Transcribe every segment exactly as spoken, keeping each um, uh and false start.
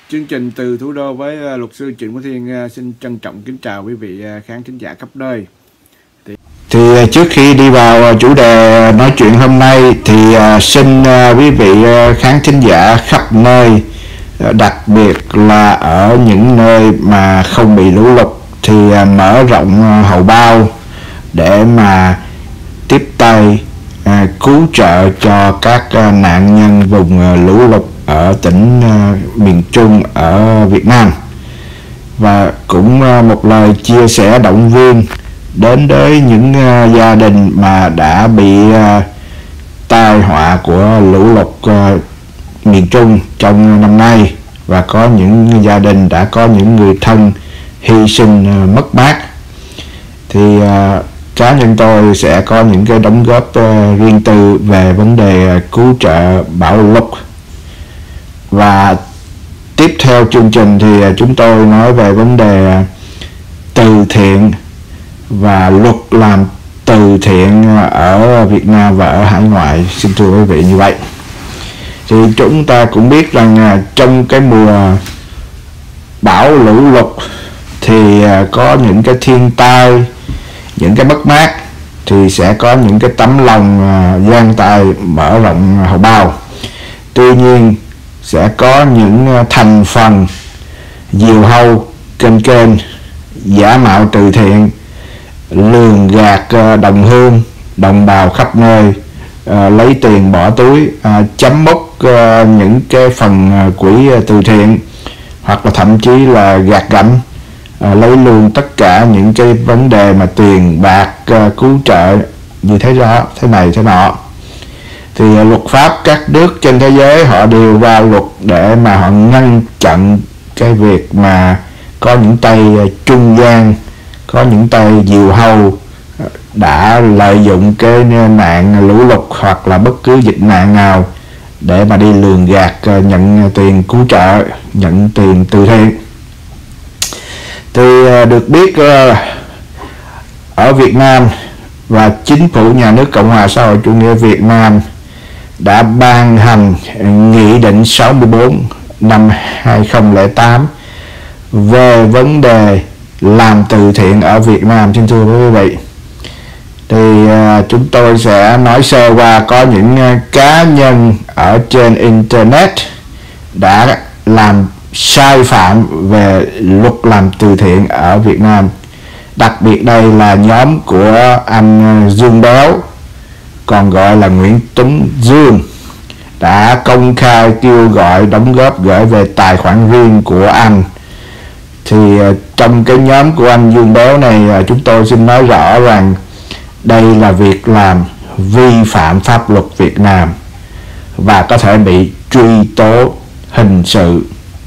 Chương trình từ thủ đô với luật sư Trịnh Quốc Thiên xin trân trọng kính chào quý vị khán thính giả khắp nơi. Thì, thì trước khi đi vào chủ đề nói chuyện hôm nay thì xin quý vị khán thính giả khắp nơi, đặc biệt là ở những nơi mà không bị lũ lụt, thì mở rộng hầu bao để mà tiếp tay cứu trợ cho các nạn nhân vùng lũ lụt ở tỉnh miền Trung ở Việt Nam. Và cũng một lời chia sẻ động viên đến với những gia đình mà đã bị tai họa của lũ lụt miền Trung trong năm nay, và có những gia đình đã có những người thân hy sinh mất mát. Thì cá nhân tôi sẽ có những cái đóng góp riêng tư về vấn đề cứu trợ bão lụt. Và tiếp theo chương trình thì chúng tôi nói về vấn đề từ thiện và luật làm từ thiện ở Việt Nam và ở hải ngoại. Xin thưa quý vị như vậy. Thì chúng ta cũng biết rằng trong cái mùa bão lũ lụt thì có những cái thiên tai, những cái mất mát, thì sẽ có những cái tấm lòng dang tay mở rộng hầu bao. Tuy nhiên sẽ có những thành phần diều hâu, kênh kênh, giả mạo từ thiện, lường gạt đồng hương, đồng bào khắp nơi, à, lấy tiền bỏ túi, à, chấm mốc à, những cái phần quỹ từ thiện, hoặc là thậm chí là gạt gẫm, à, lấy luôn tất cả những cái vấn đề mà tiền bạc à, cứu trợ như thế đó, thế này thế nọ. Thì uh, luật pháp các nước trên thế giới họ đều ra luật để mà họ ngăn chặn cái việc mà có những tay uh, trung gian, có những tay diều hâu uh, đã lợi dụng cái nạn lũ lụt hoặc là bất cứ dịch nạn nào để mà đi lường gạt, uh, nhận tiền cứu trợ, nhận tiền từ thiện. Thì uh, được biết uh, ở Việt Nam và chính phủ nhà nước Cộng hòa xã hội chủ nghĩa Việt Nam đã ban hành Nghị định sáu mươi bốn năm hai nghìn không trăm lẻ tám về vấn đề làm từ thiện ở Việt Nam. Xin thưa quý vị, thì uh, chúng tôi sẽ nói sơ qua có những uh, cá nhân ở trên Internet đã làm sai phạm về luật làm từ thiện ở Việt Nam. Đặc biệt đây là nhóm của anh Dương Béo, còn gọi là Nguyễn Tuấn Dương, đã công khai kêu gọi đóng góp gửi về tài khoản riêng của anh. Thì trong cái nhóm của anh Dương Béo này, chúng tôi xin nói rõ rằng đây là việc làm vi phạm pháp luật Việt Nam và có thể bị truy tố hình sự.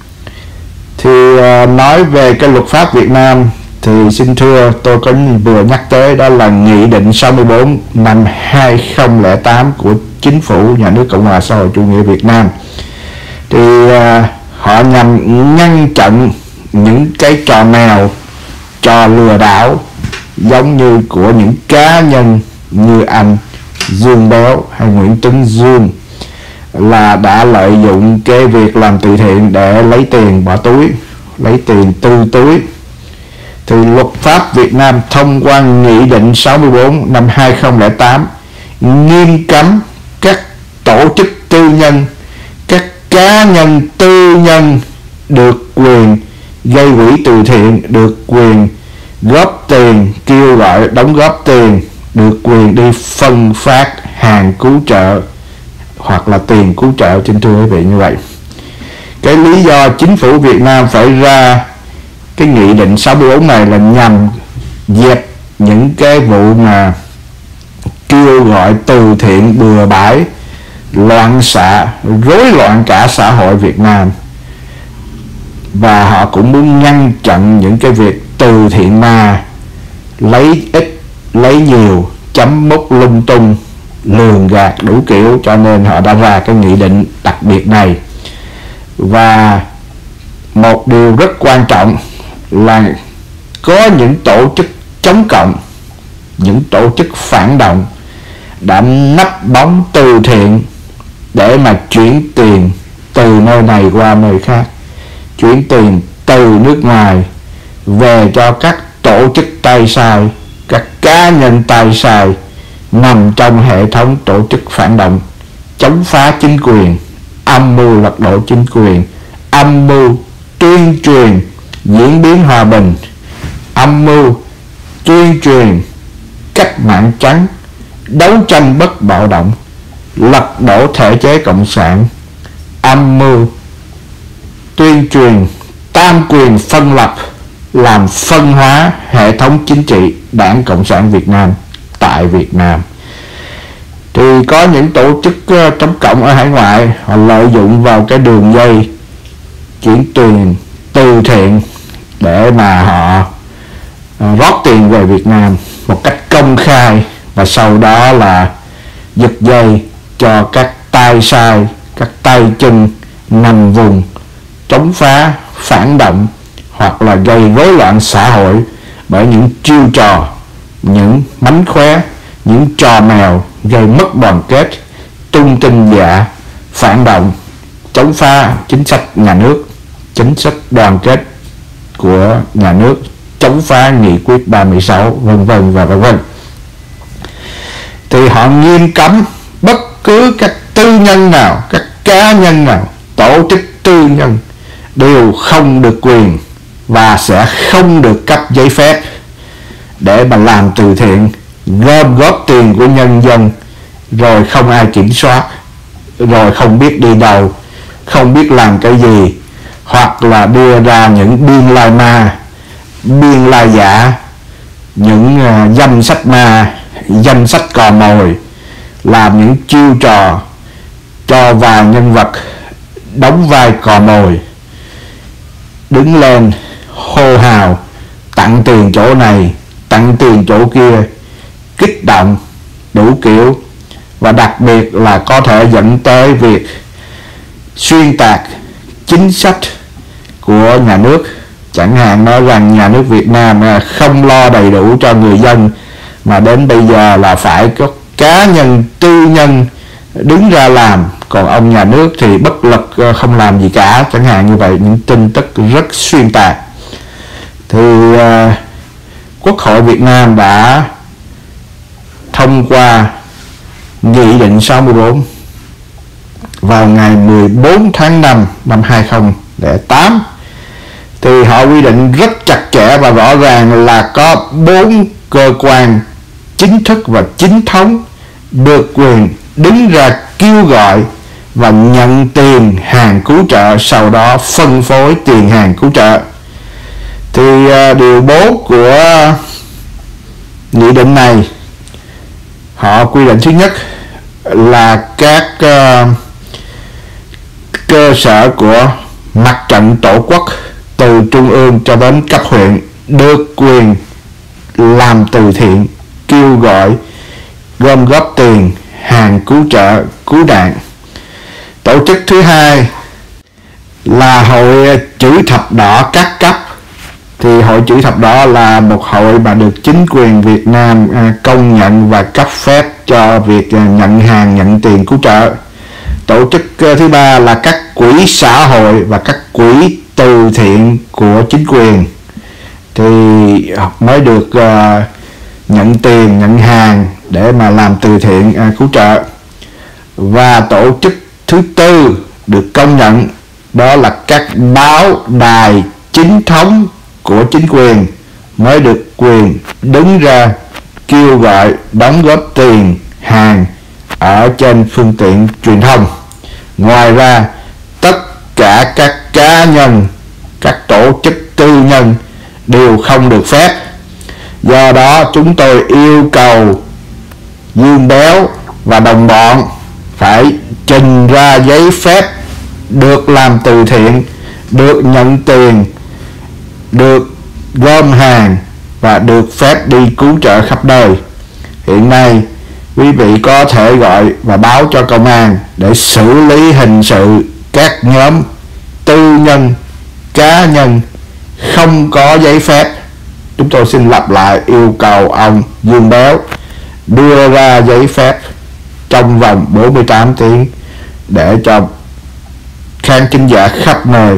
Thì nói về cái luật pháp Việt Nam thì xin thưa, tôi có vừa nhắc tới đó là Nghị định sáu mươi bốn năm hai nghìn không trăm lẻ tám của Chính phủ nhà nước Cộng hòa xã hội chủ nghĩa Việt Nam. Thì uh, họ nhằm ngăn chặn những cái trò mèo, trò lừa đảo giống như của những cá nhân như anh Dương Béo hay Nguyễn Tuấn Dương, là đã lợi dụng cái việc làm từ thiện để lấy tiền bỏ túi, lấy tiền tư túi. Thì luật pháp Việt Nam thông qua Nghị định sáu mươi bốn năm hai nghìn không trăm lẻ tám nghiêm cấm các tổ chức tư nhân, các cá nhân tư nhân được quyền gây quỹ từ thiện, được quyền góp tiền, kêu gọi đóng góp tiền, được quyền đi phân phát hàng cứu trợ hoặc là tiền cứu trợ. Xin thưa quý vị như vậy. Cái lý do chính phủ Việt Nam phải ra cái Nghị định sáu mươi bốn này là nhằm dẹp những cái vụ mà kêu gọi từ thiện bừa bãi, loạn xạ, rối loạn cả xã hội Việt Nam. Và họ cũng muốn ngăn chặn những cái việc từ thiện ma, lấy ít, lấy nhiều, chấm mốc lung tung, lường gạt đủ kiểu, cho nên họ đã ra cái nghị định đặc biệt này. Và một điều rất quan trọng là có những tổ chức chống cộng, những tổ chức phản động đã nấp bóng từ thiện để mà chuyển tiền từ nơi này qua nơi khác. chuyển tiền từ nước ngoài về cho các tổ chức tay sai, các cá nhân tay sai nằm trong hệ thống tổ chức phản động, chống phá chính quyền, âm mưu lật đổ chính quyền, âm mưu tuyên truyền diễn biến hòa bình, âm mưu tuyên truyền cách mạng trắng, đấu tranh bất bạo động, lật đổ thể chế cộng sản, âm mưu tuyên truyền tam quyền phân lập, làm phân hóa hệ thống chính trị Đảng Cộng sản Việt Nam tại Việt Nam. Thì có những tổ chức chống cộng ở hải ngoại, họ lợi dụng vào cái đường dây chuyển tiền từ thiện để mà họ rót tiền về Việt Nam một cách công khai, và sau đó là giật dây cho các tay sai, các tay chân nằm vùng chống phá, phản động hoặc là gây rối loạn xã hội bởi những chiêu trò, những mánh khóe, những trò mèo gây mất đoàn kết, tung tin giả, phản động, chống phá chính sách nhà nước, chính sách đoàn kết của nhà nước, chống phá nghị quyết ba mươi sáu, vân vân và vân vân. Thì họ nghiêm cấm bất cứ các tư nhân nào, các cá nhân nào, tổ chức tư nhân đều không được quyền và sẽ không được cấp giấy phép để mà làm từ thiện, gom góp tiền của nhân dân rồi không ai kiểm soát, rồi không biết đi đâu, không biết làm cái gì, hoặc là đưa ra những biên lai ma, biên lai giả, những uh, danh sách ma, danh sách cò mồi, làm những chiêu trò cho vài nhân vật đóng vai cò mồi đứng lên hô hào tặng tiền chỗ này, tặng tiền chỗ kia, kích động đủ kiểu, và đặc biệt là có thể dẫn tới việc xuyên tạc chính sách của nhà nước. Chẳng hạn nói rằng nhà nước Việt Nam không lo đầy đủ cho người dân, mà đến bây giờ là phải có cá nhân tư nhân đứng ra làm, còn ông nhà nước thì bất lực không làm gì cả, chẳng hạn như vậy. Những tin tức rất xuyên tạc. Thì uh, Quốc hội Việt Nam đã thông qua Nghị định sáu mươi bốn vào ngày mười bốn tháng năm năm hai nghìn không trăm lẻ tám. Thì họ quy định rất chặt chẽ và rõ ràng là có bốn cơ quan chính thức và chính thống được quyền đứng ra kêu gọi và nhận tiền hàng cứu trợ, sau đó phân phối tiền hàng cứu trợ. Thì uh, điều bốn của nghị định này, họ quy định thứ nhất là các uh, cơ sở của mặt trận tổ quốc từ trung ương cho đến cấp huyện được quyền làm từ thiện, kêu gọi gom góp tiền hàng cứu trợ, cứu nạn. Tổ chức thứ hai là Hội Chữ Thập Đỏ các cấp. Thì Hội Chữ Thập Đỏ là một hội mà được chính quyền Việt Nam công nhận và cấp phép cho việc nhận hàng, nhận tiền cứu trợ. Tổ chức thứ ba là các quỹ xã hội và các quỹ từ thiện của chính quyền, thì mới được uh, nhận tiền, nhận hàng để mà làm từ thiện uh, cứu trợ. Và tổ chức thứ tư được công nhận đó là các báo đài chính thống của chính quyền mới được quyền đứng ra kêu gọi đóng góp tiền hàng ở trên phương tiện truyền thông. Ngoài ra, tất cả các cá nhân, các tổ chức tư nhân đều không được phép. Do đó chúng tôi yêu cầu Dương Béo và đồng bọn phải trình ra giấy phép được làm từ thiện, được nhận tiền, được gom hàng và được phép đi cứu trợ khắp nơi. Hiện nay quý vị có thể gọi và báo cho công an để xử lý hình sự các nhóm tư nhân, cá nhân không có giấy phép. Chúng tôi xin lặp lại yêu cầu ông Dương Béo đưa ra giấy phép trong vòng bốn mươi tám tiếng để cho khán thính giả khắp nơi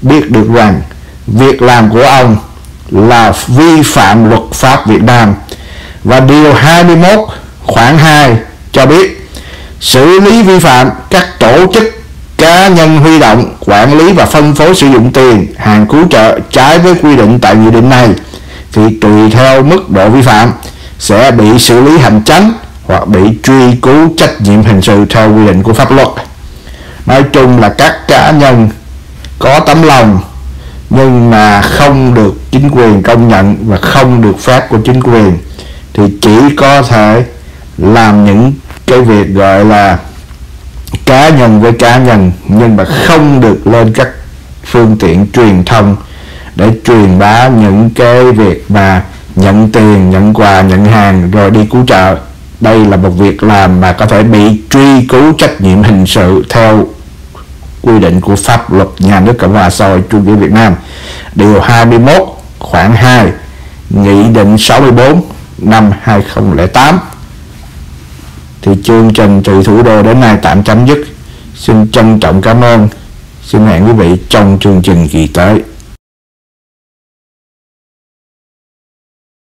biết được rằng việc làm của ông là vi phạm luật pháp Việt Nam. Và điều hai mươi mốt khoản hai cho biết xử lý vi phạm các tổ chức cá nhân huy động, quản lý và phân phối sử dụng tiền, hàng cứu trợ trái với quy định tại nghị định này thì tùy theo mức độ vi phạm sẽ bị xử lý hành chánh hoặc bị truy cứu trách nhiệm hình sự theo quy định của pháp luật. Nói chung là các cá nhân có tấm lòng nhưng mà không được chính quyền công nhận và không được phép của chính quyền thì chỉ có thể làm những cái việc gọi là cá nhân với cá nhân, nhưng mà không được lên các phương tiện truyền thông để truyền bá những cái việc mà nhận tiền, nhận quà, nhận hàng rồi đi cứu trợ. Đây là một việc làm mà có thể bị truy cứu trách nhiệm hình sự theo quy định của pháp luật nhà nước Cộng hòa xã hội chủ nghĩa Việt Nam. Điều hai mươi mốt khoản hai Nghị định sáu mươi bốn năm hai không không tám. Thì chương trình Từ Thủ Đô đến nay tạm chấm dứt. Xin trân trọng cảm ơn. Xin hẹn quý vị trong chương trình kỳ tới.